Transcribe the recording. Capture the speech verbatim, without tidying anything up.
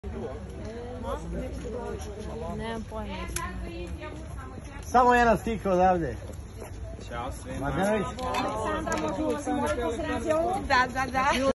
Nemam pojma. Samo jedan stik odavde. Ćao svima. Mladenović. Aleksandra, možemo se moje koncentracije ovo? Da, da, da.